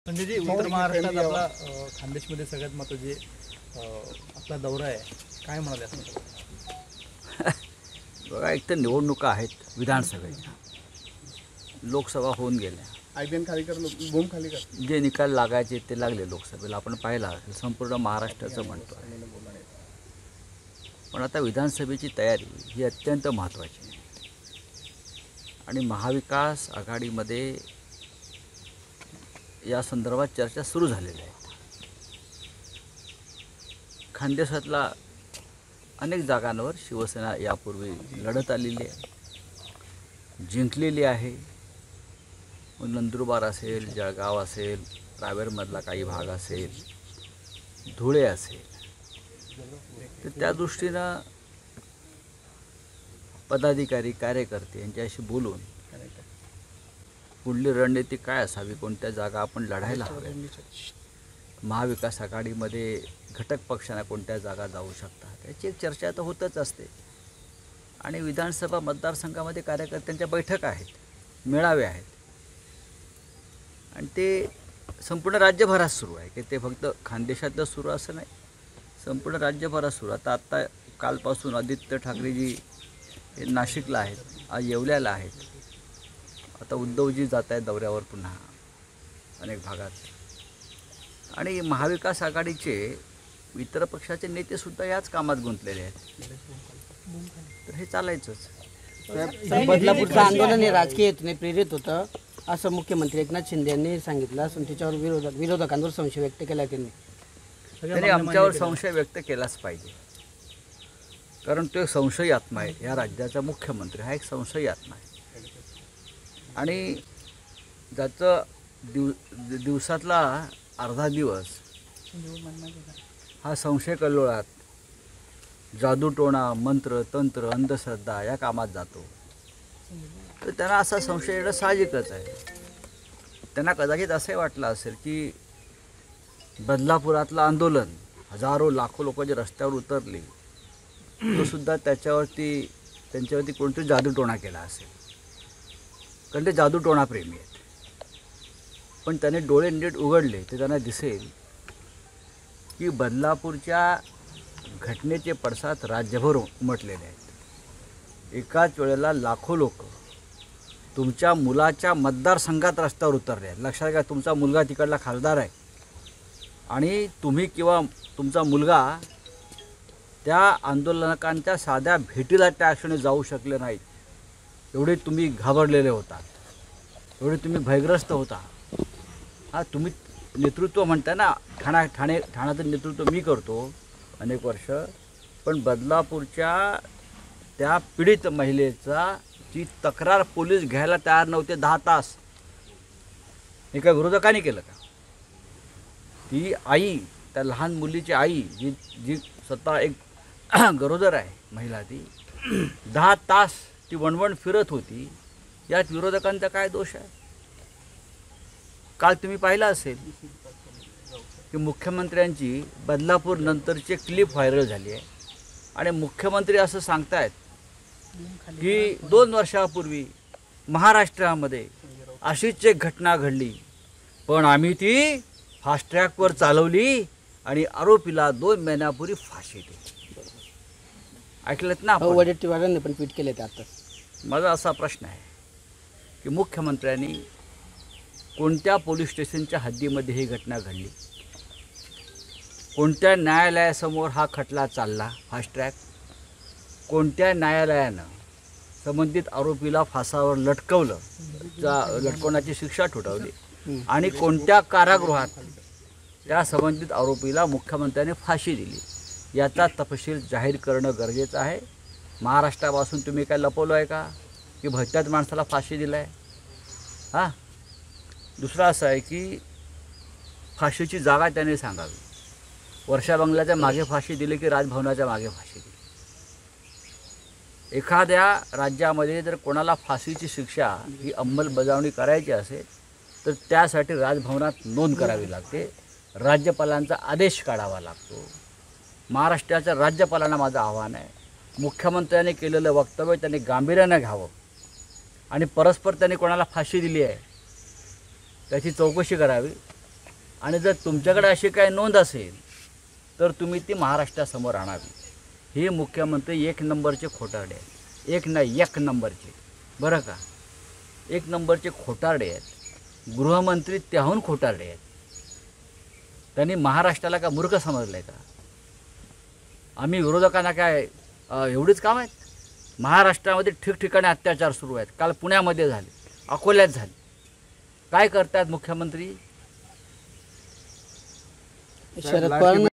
म्हणजे जे उत्तर महाराष्ट्रात आपला खानदेशमध्ये सगळ्यात महत्त्वाचे आपला दौरा आहे, काय म्हणाले असं? बघा, एक तर निवडणुका आहेत विधानसभेच्या, लोकसभा होऊन गेल्या, आयबीएन खाली कर, बोम खाली कर. जे निकाल लागायचे ते लागले लोकसभेला. आपण पाहिला संपूर्ण महाराष्ट्राचं म्हणतो आहे. पण आता विधानसभेची तयारी ही अत्यंत महत्त्वाची आहे आणि महाविकास आघाडीमध्ये या संदर्भात चर्चा सुरू झालेल्या आहेत. खानदेशातला अनेक जागांवर शिवसेना यापूर्वी लढत आलेली आहे, जिंकलेली आहे. नंदुरबार असेल, जळगाव असेल, रावेरमधला काही भाग असेल, धुळे असेल, तर त्या दृष्टीनं पदाधिकारी कार्यकर्ते यांच्याशी बोलून पुढली रणनीती काय असावी, कोणत्या जागा आपण लढायला हव्यात, महाविकास आघाडीमध्ये घटक पक्षांना कोणत्या जागा जाऊ शकतात, याची एक चर्चा तर होतच असते. आणि विधानसभा मतदारसंघामध्ये कार्यकर्त्यांच्या बैठका आहेत, मेळावे आहेत आणि ते संपूर्ण राज्यभरात सुरू आहे, की ते फक्त खानदेशातच सुरू असं नाही, संपूर्ण राज्यभरात सुरू. आत्ता कालपासून आदित्य ठाकरेजी नाशिकला आहेत, आज येवल्याला आहेत, आता उद्धवजी जात आहेत दौऱ्यावर पुन्हा अनेक भागात. आणि महाविकास आघाडीचे इतर पक्षाचे नेतेसुद्धा याच कामात गुंतलेले आहेत, तर हे चालायचंच. बदलापूरचं आंदोलन हे राजकीय हेतूने प्रेरित होतं असं मुख्यमंत्री एकनाथ शिंदे यांनी सांगितलं असून त्याच्यावर विरोधकांवर संशय व्यक्त केला. त्यांनी आमच्यावर संशय व्यक्त केलाच पाहिजे, कारण तो एक संशयी आत्मा आहे. या राज्याचा मुख्यमंत्री हा एक संशयी आत्मा आहे आणि ज्याचं दिवसातला अर्धा दिवस हा संशय कल्लोळात जादूटोणा, मंत्र, तंत्र, अंधश्रद्धा या कामात जातो, तर त्यांना असा संशय येणं साहजिकच आहे. त्यांना कदाचित असंही वाटलं असेल की बदलापुरातलं आंदोलन, हजारो लाखो लोक जे रस्त्यावर उतरले, तो सुद्धा त्यांच्यावरती कोणतरी जादूटोणा केला असेल, कारण ते जादूटोणा प्रेमी आहेत. पण त्याने डोळे नीट उघडले तर त्यांना दिसेल की बदलापूरच्या घटनेचे पडसाद राज्यभर उमटलेले आहेत. एकाच वेळेला लाखो लोक तुमच्या मुलाच्या मतदारसंघात रस्त्यावर उतरले आहेत. लक्षात घ्या, तुमचा मुलगा तिकडला खासदार आहे आणि तुम्ही किंवा तुमचा मुलगा त्या आंदोलकांच्या साध्या भेटीला त्या क्षणी जाऊ शकले नाहीत. एवढे तुम्ही घाबरलेले होतात, एवढे तुम्ही भयग्रस्त होता. हा, तुम्ही नेतृत्व म्हणता ना, ठाण्याचं नेतृत्व मी करतो अनेक वर्ष, पण बदलापूरच्या त्या पीडित महिलेचा ची तक्रार पोलीस घ्यायला तयार नव्हते 10 तास. एका विरोधकाने केलं का? ती आई, त्या लहान मुलीची आई जी स्वतः एक गरोदर आहे महिला, ती 10 तास ती वणवण फिरत होती. यात विरोधकांचा काय दोष आहे? काल तुम्ही पाहिलं असेल की मुख्यमंत्र्यांची बदलापूर नंतरची क्लिप व्हायरल झाली आहे आणि मुख्यमंत्री असं सांगतायत की 2 वर्षापूर्वी महाराष्ट्रामध्ये अशीच एक घटना घडली, पण आम्ही ती फास्ट ट्रॅकवर चालवली आणि आरोपीला 2 महिन्यापूर्वी फाशी दिली. ऐकलंत ना? वडेट्टीवारांनी पण ट्विट केले ते आता. माझा असा प्रश्न आहे की मुख्यमंत्र्यांनी कोणत्या पोलीस स्टेशनच्या हद्दीमध्ये ही घटना घडली, कोणत्या न्यायालयासमोर हा खटला चालला फास्ट ट्रॅक, कोणत्या न्यायालयानं संबंधित आरोपीला फासावर लटकवलं, लटकवण्याची शिक्षा ठोठावली आणि कोणत्या कारागृहात त्या संबंधित आरोपीला मुख्यमंत्र्यांनी फाशी दिली, याचा तपशील जाहीर करणं गरजेचं आहे. महाराष्ट्रापासून तुम्ही काय लपवलं आहे का की भलत्याच माणसाला फाशी दिलं आहे? हां, दुसरं असं आहे की फाशीची जागा त्याने सांगावी. वर्षा बंगल्याच्या मागे फाशी दिली की राजभवनाच्या मागे फाशी दिली? एखाद्या राज्यामध्ये जर कोणाला फाशीची शिक्षा ही अंमलबजावणी करायची असेल तर त्यासाठी राजभवनात नोंद करावी लागते, राज्यपालांचा आदेश काढावा लागतो. महाराष्ट्राच्या राज्यपालांना माझं आव्हान आहे, मुख्यमंत्र्यांनी केलेलं वक्तव्य त्यांनी गांभीर्यानं घ्यावं आणि परस्पर त्यांनी कोणाला फाशी दिली आहे त्याची चौकशी करावी आणि जर तुमच्याकडे अशी काही नोंद असेल तर तुम्ही ती महाराष्ट्रासमोर आणावी. हे मुख्यमंत्री एक नंबरचे खोटारडे आहेत. एक नंबरचे, बरं का, एक नंबरचे खोटारडे आहेत. गृहमंत्री त्याहून खोटारडे आहेत. त्यांनी महाराष्ट्राला का मूर्ख समजलं आहे का? आम्ही विरोधकांना काय एवढीच काम आहेत? महाराष्ट्रामध्ये ठिकठिकाणी अत्याचार सुरू आहेत. काल पुण्यामध्ये झाले, अकोल्यात झाले. काय करतात मुख्यमंत्री? शरद पवार